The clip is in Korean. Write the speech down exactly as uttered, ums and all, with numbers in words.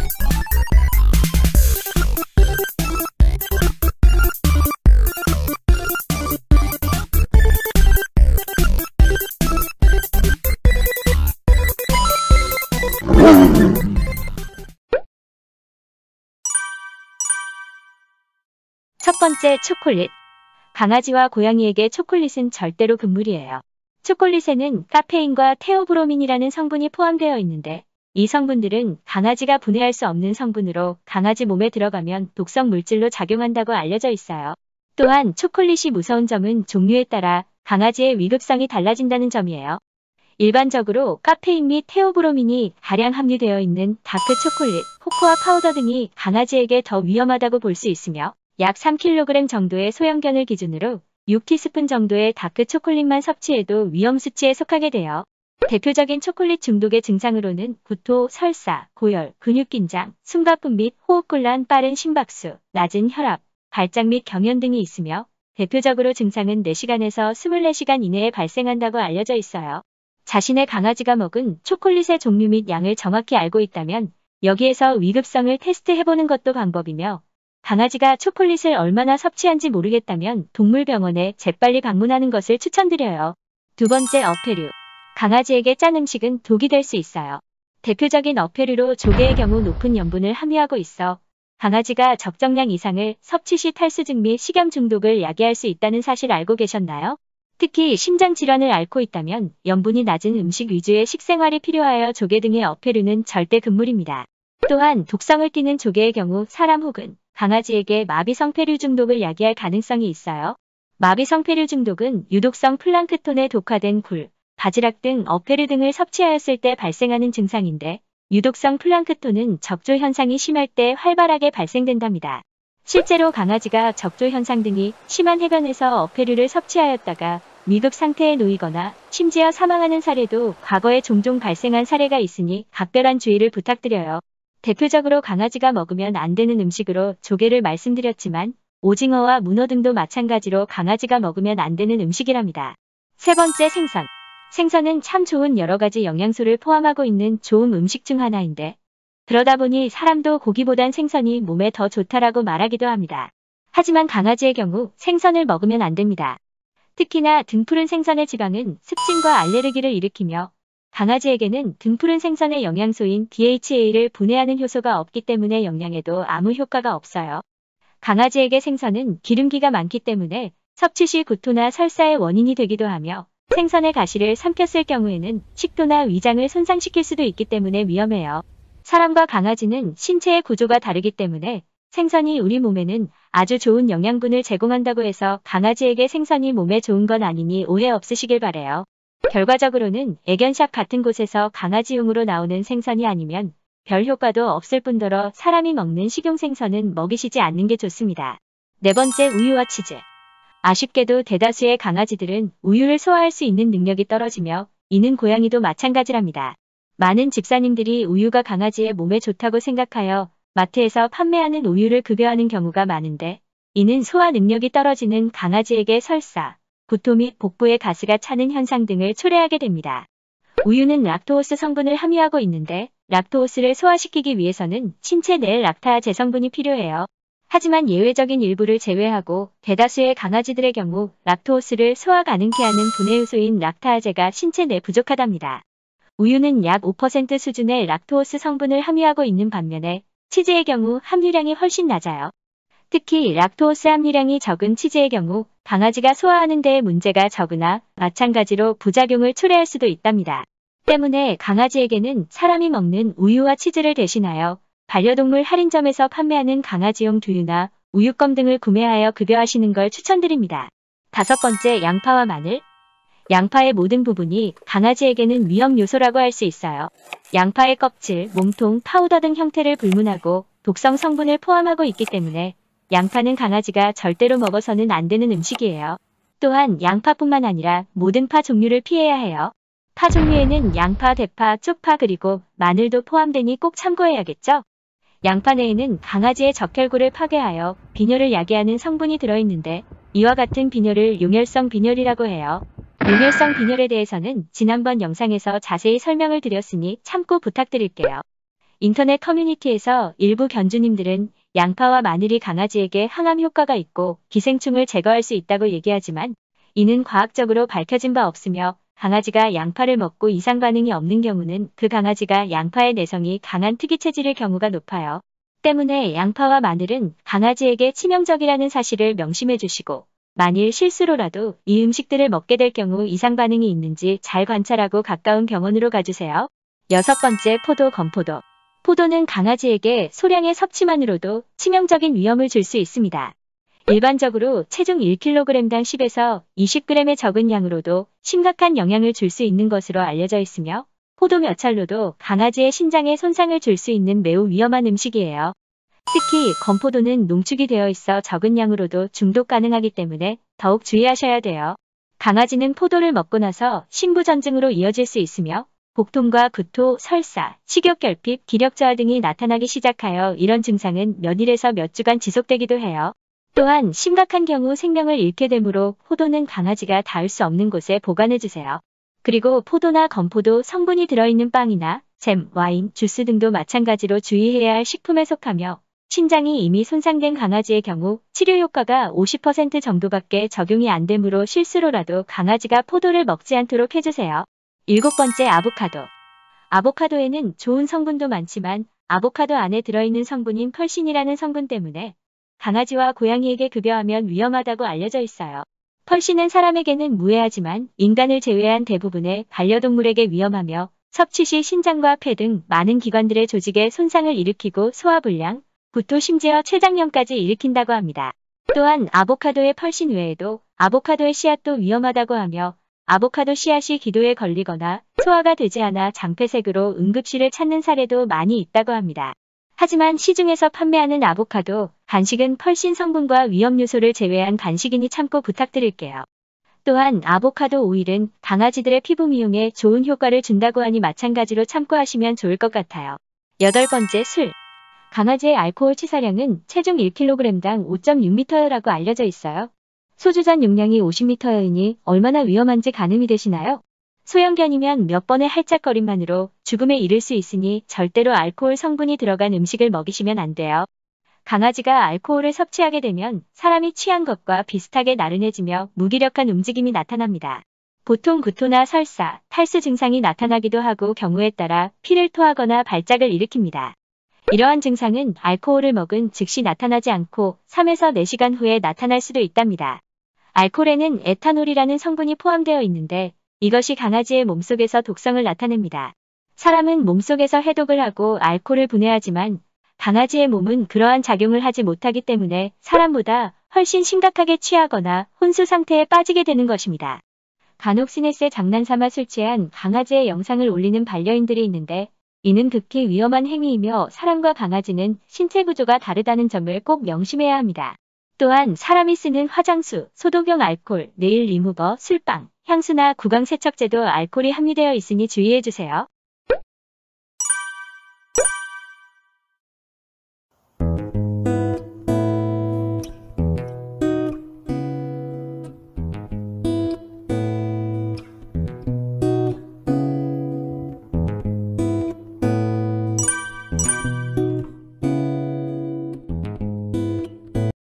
첫 번째, 초콜릿. 강아지와 고양이에게 초콜릿은 절대로 금물이에요. 초콜릿에는 카페인과 테오브로민이라는 성분이 포함되어 있는데 이 성분들은 강아지가 분해할 수 없는 성분으로 강아지 몸에 들어가면 독성 물질로 작용한다고 알려져 있어요. 또한 초콜릿이 무서운 점은 종류에 따라 강아지의 위급성이 달라진다는 점이에요. 일반적으로 카페인 및 테오브로민이 다량 함유되어 있는 다크 초콜릿, 코코아 파우더 등이 강아지에게 더 위험하다고 볼 수 있으며 약 삼 킬로그램 정도의 소형견을 기준으로 육 티스푼 정도의 다크 초콜릿만 섭취해도 위험 수치에 속하게 돼요. 대표적인 초콜릿 중독의 증상으로는 구토, 설사, 고열, 근육긴장, 숨가쁨 및 호흡곤란, 빠른 심박수, 낮은 혈압, 발작 및 경련 등이 있으며 대표적으로 증상은 네 시간에서 이십사 시간 이내에 발생한다고 알려져 있어요. 자신의 강아지가 먹은 초콜릿의 종류 및 양을 정확히 알고 있다면 여기에서 위급성을 테스트해보는 것도 방법이며 강아지가 초콜릿을 얼마나 섭취한지 모르겠다면 동물병원에 재빨리 방문하는 것을 추천드려요. 두 번째, 어패류. 강아지에게 짠 음식은 독이 될 수 있어요. 대표적인 어패류로 조개의 경우 높은 염분을 함유하고 있어 강아지가 적정량 이상을 섭취 시 탈수증 및 식염 중독을 야기할 수 있다는 사실 알고 계셨나요? 특히 심장질환을 앓고 있다면 염분이 낮은 음식 위주의 식생활이 필요하여 조개 등의 어패류는 절대 금물입니다. 또한 독성을 띠는 조개의 경우 사람 혹은 강아지에게 마비성패류 중독을 야기할 가능성이 있어요. 마비성패류 중독은 유독성 플랑크톤에 독화된 굴, 바지락 등 어패류 등을 섭취하였을 때 발생하는 증상인데 유독성 플랑크톤은 적조 현상이 심할 때 활발하게 발생된답니다. 실제로 강아지가 적조 현상 등이 심한 해변에서 어패류를 섭취하였다가 위급 상태에 놓이거나 심지어 사망하는 사례도 과거에 종종 발생한 사례가 있으니 각별한 주의를 부탁드려요. 대표적으로 강아지가 먹으면 안 되는 음식으로 조개를 말씀드렸지만 오징어와 문어 등도 마찬가지로 강아지가 먹으면 안 되는 음식이랍니다. 세 번째, 생선. 생선은 참 좋은 여러 가지 영양소를 포함하고 있는 좋은 음식 중 하나인데 그러다 보니 사람도 고기보단 생선이 몸에 더 좋다라고 말하기도 합니다. 하지만 강아지의 경우 생선을 먹으면 안 됩니다. 특히나 등푸른 생선의 지방은 습진과 알레르기를 일으키며 강아지에게는 등푸른 생선의 영양소인 디에이치에이를 분해하는 효소가 없기 때문에 영양에도 아무 효과가 없어요. 강아지에게 생선은 기름기가 많기 때문에 섭취 시 구토나 설사의 원인이 되기도 하며 생선의 가시를 삼켰을 경우에는 식도나 위장을 손상시킬 수도 있기 때문에 위험해요. 사람과 강아지는 신체의 구조가 다르기 때문에 생선이 우리 몸에는 아주 좋은 영양분을 제공한다고 해서 강아지에게 생선이 몸에 좋은 건 아니니 오해 없으시길 바래요. 결과적으로는 애견샵 같은 곳에서 강아지용으로 나오는 생선이 아니면 별 효과도 없을 뿐더러 사람이 먹는 식용 생선은 먹이시지 않는 게 좋습니다. 네 번째, 우유와 치즈. 아쉽게도 대다수의 강아지들은 우유를 소화할 수 있는 능력이 떨어지며 이는 고양이도 마찬가지랍니다. 많은 집사님들이 우유가 강아지의 몸에 좋다고 생각하여 마트에서 판매하는 우유를 급여하는 경우가 많은데 이는 소화 능력이 떨어지는 강아지에게 설사, 구토 및 복부에 가스가 차는 현상 등을 초래하게 됩니다. 우유는 락토오스 성분을 함유하고 있는데 락토오스를 소화시키기 위해서는 신체 내에 락타제 성분이 필요해요. 하지만 예외적인 일부를 제외하고 대다수의 강아지들의 경우 락토오스를 소화 가능케 하는 분해 요소인 락타제가 신체 내 부족하답니다. 우유는 약 오 퍼센트 수준의 락토오스 성분을 함유하고 있는 반면에 치즈의 경우 함유량이 훨씬 낮아요. 특히 락토오스 함유량이 적은 치즈의 경우 강아지가 소화하는 데에 문제가 적으나 마찬가지로 부작용을 초래할 수도 있답니다. 때문에 강아지에게는 사람이 먹는 우유와 치즈를 대신하여 반려동물 할인점에서 판매하는 강아지용 두유나 우유껌 등을 구매하여 급여하시는 걸 추천드립니다. 다섯 번째, 양파와 마늘. 양파의 모든 부분이 강아지에게는 위험 요소라고 할 수 있어요. 양파의 껍질, 몸통, 파우더 등 형태를 불문하고 독성 성분을 포함하고 있기 때문에 양파는 강아지가 절대로 먹어서는 안 되는 음식이에요. 또한 양파뿐만 아니라 모든 파 종류를 피해야 해요. 파 종류에는 양파, 대파, 쪽파 그리고 마늘도 포함되니 꼭 참고해야겠죠? 양파 내에는 강아지의 적혈구를 파괴하여 빈혈을 야기하는 성분이 들어있는데 이와 같은 빈혈을 용혈성 빈혈이라고 해요. 용혈성 빈혈에 대해서는 지난번 영상에서 자세히 설명을 드렸으니 참고 부탁드릴게요. 인터넷 커뮤니티에서 일부 견주님들은 양파와 마늘이 강아지에게 항암 효과가 있고 기생충을 제거할 수 있다고 얘기하지만 이는 과학적으로 밝혀진 바 없으며 강아지가 양파를 먹고 이상 반응이 없는 경우는 그 강아지가 양파의 내성이 강한 특이 체질일 경우가 높아요. 때문에 양파와 마늘은 강아지에게 치명적이라는 사실을 명심해 주시고 만일 실수로라도 이 음식들을 먹게 될 경우 이상 반응이 있는지 잘 관찰하고 가까운 병원으로 가주세요. 여섯 번째, 포도, 건포도. 포도는 강아지에게 소량의 섭취만으로도 치명적인 위험을 줄 수 있습니다. 일반적으로 체중 일 킬로그램당 십에서 이십 그램의 적은 양으로도 심각한 영향을 줄 수 있는 것으로 알려져 있으며 포도 몇 찰로도 강아지의 신장에 손상을 줄 수 있는 매우 위험한 음식이에요. 특히 건포도는 농축이 되어 있어 적은 양으로도 중독 가능하기 때문에 더욱 주의하셔야 돼요. 강아지는 포도를 먹고 나서 신부전증으로 이어질 수 있으며 복통과 구토, 설사, 식욕결핍, 기력 저하 등이 나타나기 시작하여 이런 증상은 몇 일에서 몇 주간 지속되기도 해요. 또한 심각한 경우 생명을 잃게 되므로 포도는 강아지가 닿을 수 없는 곳에 보관해주세요. 그리고 포도나 건포도 성분이 들어있는 빵이나 잼, 와인, 주스 등도 마찬가지로 주의해야 할 식품에 속하며 신장이 이미 손상된 강아지의 경우 치료 효과가 오십 퍼센트 정도밖에 적용이 안 되므로 실수로라도 강아지가 포도를 먹지 않도록 해주세요. 일곱 번째, 아보카도. 아보카도에는 좋은 성분도 많지만 아보카도 안에 들어있는 성분인 펄신이라는 성분 때문에 강아지와 고양이에게 급여하면 위험하다고 알려져 있어요. 펄신은 사람에게는 무해하지만 인간을 제외한 대부분의 반려동물에게 위험하며 섭취 시 신장과 폐 등 많은 기관들의 조직에 손상을 일으키고 소화불량, 구토 심지어 췌장염까지 일으킨다고 합니다. 또한 아보카도의 펄신 외에도 아보카도의 씨앗도 위험하다고 하며 아보카도 씨앗이 기도에 걸리거나 소화가 되지 않아 장폐색으로 응급실을 찾는 사례도 많이 있다고 합니다. 하지만 시중에서 판매하는 아보카도, 간식은 펄신 성분과 위험 요소를 제외한 간식이니 참고 부탁드릴게요. 또한 아보카도 오일은 강아지들의 피부 미용에 좋은 효과를 준다고 하니 마찬가지로 참고하시면 좋을 것 같아요. 여덟 번째, 술. 강아지의 알코올 치사량은 체중 일 킬로그램당 오 점 육 미터라고 알려져 있어요. 소주 잔 용량이 오십 미터이니 얼마나 위험한지 가늠이 되시나요? 소형견이면 몇 번의 할짝거림만으로 죽음에 이를 수 있으니 절대로 알코올 성분이 들어간 음식을 먹이시면 안 돼요. 강아지가 알코올을 섭취하게 되면 사람이 취한 것과 비슷하게 나른해지며 무기력한 움직임이 나타납니다. 보통 구토나 설사, 탈수 증상이 나타나기도 하고 경우에 따라 피를 토하거나 발작을 일으킵니다. 이러한 증상은 알코올을 먹은 즉시 나타나지 않고 삼에서 네 시간 후에 나타날 수도 있답니다. 알코올에는 에탄올이라는 성분이 포함되어 있는데 이것이 강아지의 몸속에서 독성을 나타냅니다. 사람은 몸속에서 해독을 하고 알코올을 분해하지만 강아지의 몸은 그러한 작용을 하지 못하기 때문에 사람보다 훨씬 심각하게 취하거나 혼수 상태에 빠지게 되는 것입니다. 간혹 스낵에 장난삼아 술 취한 강아지의 영상을 올리는 반려인들이 있는데 이는 극히 위험한 행위이며 사람과 강아지는 신체 구조가 다르다는 점을 꼭 명심해야 합니다. 또한 사람이 쓰는 화장수, 소독용 알코올, 네일 리무버, 술빵, 향수나 구강 세척제도 알코올이 함유되어 있으니 주의해주세요.